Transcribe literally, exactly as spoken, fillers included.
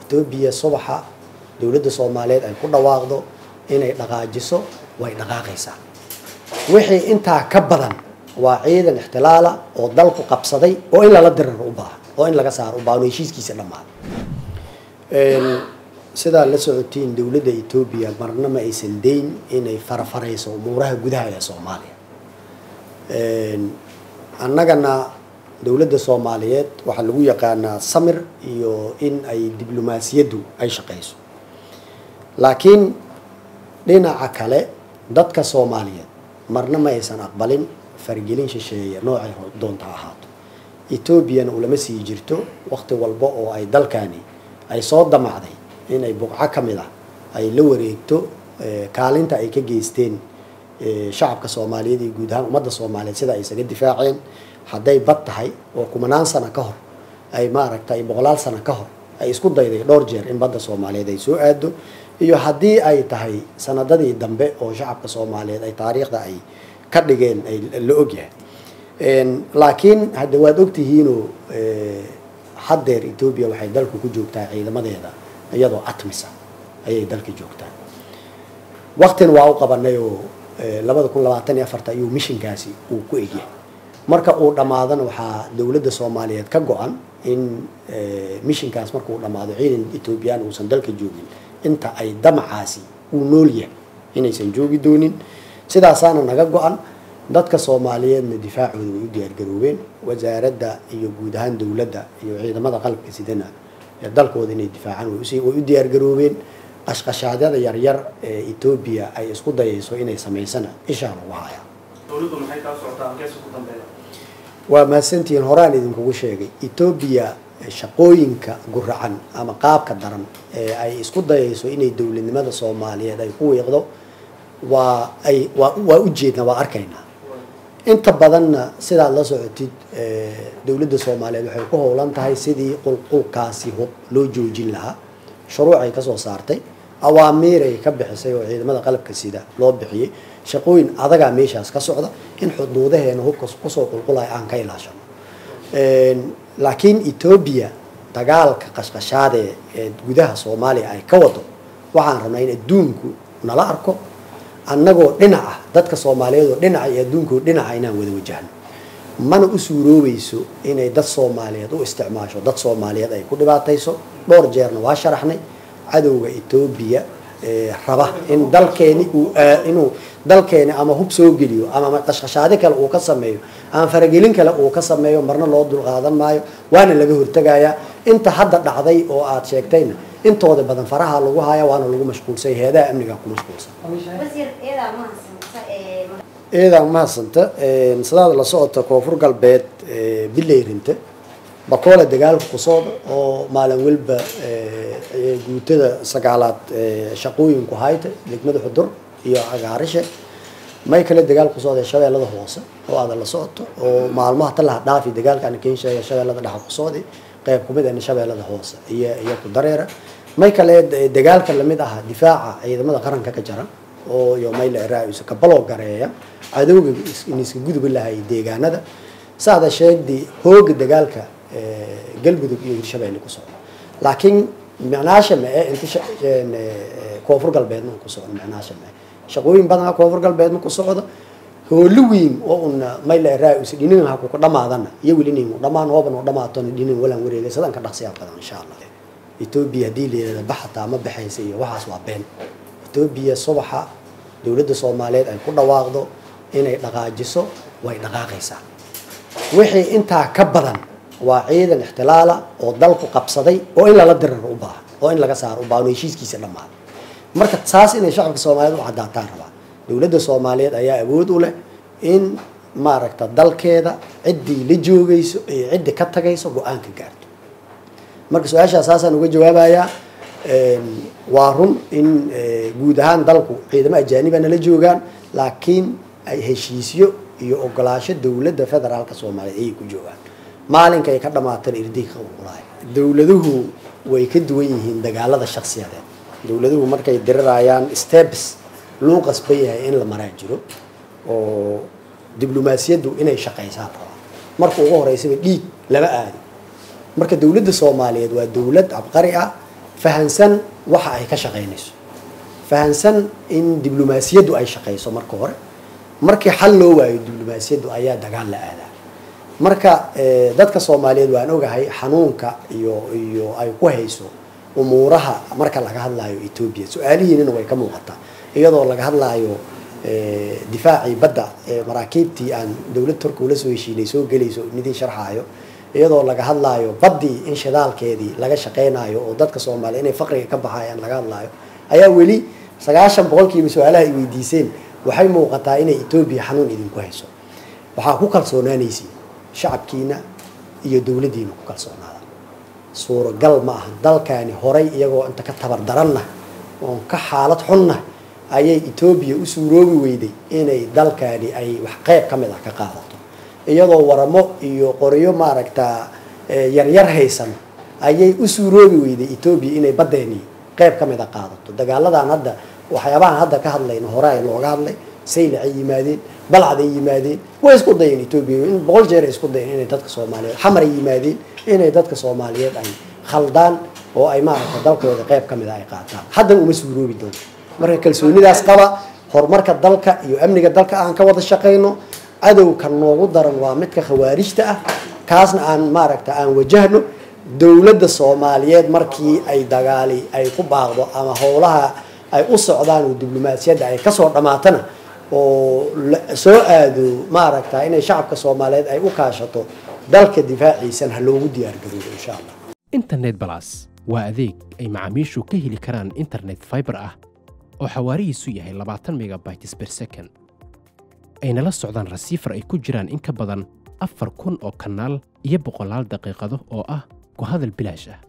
إثيوبيا صباحا دولة الصومالية أي كل واقضو إني dhaqaajiso way dhaqaaqaysaa wixii inta ka badan waa ciidan ixtilaala oo dalku qabsaday oo in la dirar u baahan oo in laga saaro u baahan heshiiskiisa dhamaad een sida la socotiin dawladda Itoobiya marna ma aysan deyn inay farafarayso umuuraha gudaha ee Soomaaliya een annagana dawladda Soomaaliyeed waxa lagu yaqaanaa samir iyo in ay diblomaasiyadu ay shaqeyso laakiin dhinaca kale dadka Soomaaliyeed marna ma aysan aqbalin fargelin shisheeye noocay doonta ahaato Ethiopian ulama sii jirto waqti walba oo ay dalkani ay soo damacday in ay buqca kamida ay la wareegto kaalinta ay ka geysteen shacabka Soomaaliyeed iyo guud ahaan ummadda Soomaaliyeed sida ay isaga difaaceen haday bad tahay oo kumanaan sano ka hor ay maaragtay boqolaal sano ka hor ay isku dayday dhowr jeer in badda Soomaaliyeed ay soo aado iyo hadii ay tahay sanadadii dambe oo shacabka Soomaaliyeed ay taariikhda ay ka dhigeen ay la ogyahay een laakiin hadda waad ogtihiin oo hadeer Itoobiya waxay dalku ku joogtaa ciidamadeeda iyadoo atmisa ayay dalka joogtaa waqtin waa u qabanay oo laba kun labaatan iyo afar ayuu missionkaasi uu ku egyahay marka uu dhamaadana waxa dawladda Soomaaliyeed ka go'an in missionkaas markuu dhamaado ciidan Ethiopian uu san dalka joogin inta ay damacaasi uu nool yahay inaysan joogi doonin sidaasaana naga go'an dadka Soomaaliyeedna difaacooda way u diyaar garoobeen wasaaradda iyo guud ahaan dawladda iyo ciidamada qalabka sidana ee dalkooda inay difaacaan way u diyaar garoobeen qashqashaadada yar yar ee Itoobiya ay isku dayayso inay sameysana insha Allah dawladdu maxay ka socotaa kees ku dambeeya waa maasantiin horaan idinku sheegay Itoobiya shaqooyinka guracan ama qaabka daran ee ay isku dayayso inay dawladnimada Soomaaliyeed ay ku weeqdo waa ay waa u jeedna waa arkaynaa inta badanna sida la socotid dawladda Soomaaliyeed waxay ku howlan tahay sidii qulqulkaasi hub loo joojin lahaa shuruuc ay ka soo saartay awaamiir ay ka bixisay oo ciidamada qalabka sida loo bixiyay shaqooyin adaga meeshaas ka socda in xuduudaheena hubka ku soo qulqulay aan ka ilaashano een laakiin Itoobiya dagaalka qashqashaade ee gudaha Soomaaliya ay ka wado waxaan rabnaa in adduunku nala arko annagoo dhinaca dadka Soomaaliyeed oo dhinaca iyo adduunku dhinaca inaan wada wajahno mana u suuroobayso inay dad Soomaaliyeed u isticmaasho dad Soomaaliyeed ay ku dhibaatayso dhowr jeerna waa sharaxnay cadawga Itoobiya ee raba in dalkeeni uu inuu dalkeeni ama hub soo geliyo ama qashqashaade kale uu ka sameeyo ama faragelin kale uu ka sameeyo marna loo dul qaadan maayo waana laga hortagayaa inta hadda dhacday oo aad sheegtayna intooda badan faraha lagu haya waana lagu mashquulsay heedaha amniga ku mashquulsan wasiir eeda ma hansanta ee eeda ma hansanta ee sidaad la socoto koonfur galbeed ee bileerinta bakola dagaalku ku soo oo maalin walba ee guutada sagaalaad ee shaqooyinku hayta degmada xudur iyo agaarisha may kale dagaal ku soo shabeellada hoose oo aad la socoto oo maalmaha talaha dhaafi dagaalkan Kenya iyo shabeellada dhax ku soo qayb kumid ah shabeellada hoose iyo iyo ku dareera may kale dagaalka lamid ah difaaca ciidamada qaranka ka jira oo iyo may la raayis ka balo gareeya cadawga in iska gudub lahay deegaanada saada sheegdi hoog dagaalka galmudug iyo shabeelle ku soo laakiin macnaasha ma ee inta koonfur galbeed ku soo macnaasha ma shaqooyin badan koonfur galbeed ku socdo hooluwiin oo una may la raayis dhinin ha ku dhamaadana iyo wiliin dhamaan hooban oo dhamaato dhinin walaan wareegay sadan ka dhaqsiya badan insha Allah Itoobiya hadii leeyahay baxta ma baxaysa iyo waxaas waa been Itoobiya subaxa dawladda Soomaaliyeed ay ku dhawaaqdo inay dhaqaajiso way dhaqaaqaysaa wixii inta ka badan waa ciidan ixtilaala oo dalku qabsaday oo in la dirar u baahan oo in laga saaro u baahan heshiiskiisa dhamaad marka taas inay shacabka Soomaaliyeed u cadaataan rabaa dawladda Soomaaliyeed ayaa awood u leh in maaragta dalkeeda cidii la joogayso ee cidii ka tagayso go'aan ka gaarto marka su'aasha asaasan uga jawaabayaa een waa run in guud ahaan dalku ciidamo ajaanibana la joogaan laakiin ay heshiisyo iyo ogolaasho dawladda federaalka Soomaaliyeed ay ku joogaan maalinka ay ka dhamaatay irdiga qowlaay dawladuhu way ka duwan yihiin dagaalada shakhsiyadeed dawladuhu markay dirirayaan steps loo qasbay in la maraa jiro oo diblomaasiyadu inay shaqeeysaa marka ugu horeysay dhiig laba aadi marka dawladda Soomaaliyeed waa dawlad abqari ah fahansan waxa ay ka shaqeynayso fahansan in diblomaasiyaddu ay shaqeyso marka hore markii xal loo waayo diblomaasiyaddu ayaa dagaal la aadaa marka dadka Soomaaliyeed waan ogahay xanuunka iyo iyo ay ku hayso umuuraha marka laga hadlayo Ethiopia su'aalihiina way ka muuqataa iyadoo laga hadlayo difaaci badda maraakiibtii aan dawladda Turkiga la soo heshiinay soo galayso midii sharxaayo iyadoo laga hadlayo badii in shidaalkeedii laga shaqeynayo oo dadka Soomaaliyeed inay faqriga ka baxayaan laga hadlayo ayaa weli sagaashan boqolkiiba su'aalaha ay weydiiseen waxay muuqataa inay Ethiopia xanuun idin ku hayso waxa ku kalsoonaanaysiin shacabkiina iyo dawladdiina ku kalsoonaada suuro gal ma aha dalkaani horay iyagoo inta ka tabar daranna oo ka xaalad xunna ayay Ethiopia u suuroobi weyday inay dalkaani ay wax qayb kamid ah ka qaadato iyadoo waramo iyo qoriyo maaragta yar yar haysan ayay u suuroobi weyday Ethiopia inay badeeni qayb kamid ah qaadato dagaaladan hadda waxyaabahan hadda ka hadlayno hore ay looga hadlay sayl ay yimaadeen balcad ay yimaadeen way isku dayeen Ethiopia in boqol jeer isku dayeen inay dadka Soomaaliyeed xamar ay yimaadeen inay dadka Soomaaliyeed ay khaldaan oo ay maaragta dalkooda qayb kamid ah ay qaataan hadda uma suuroobi doonto marka kalsoonidaas qaba horumarka dalka iyo amniga dalka aan ka wada shaqeyno adow kan noogu daran waa midka khawaarijta ah kaasna aan maaragta aan wajahno dawladda Soomaaliyeed markii ay dagaali ay ku baaqdo ama howlaha ay u socdaan oo diblomaasiyadda ay ka soo dhamaatana oo soo aado maaragta inay shacabka Soomaaliyeed ay u kaashato dalka difaaciisan ha loogu diyaar garoobo insha Allah internet plus waa adeeg ay macaamiishu ka heli karaan internet fiber ah oo xawaarihiisu yahay labaatan megabytes per second ayna la socdaan receiver ay ku jiraan in ka badan afar kun oo kanaal iyo boqolaal daqiiqado oo ah ku hadal bilaash ah.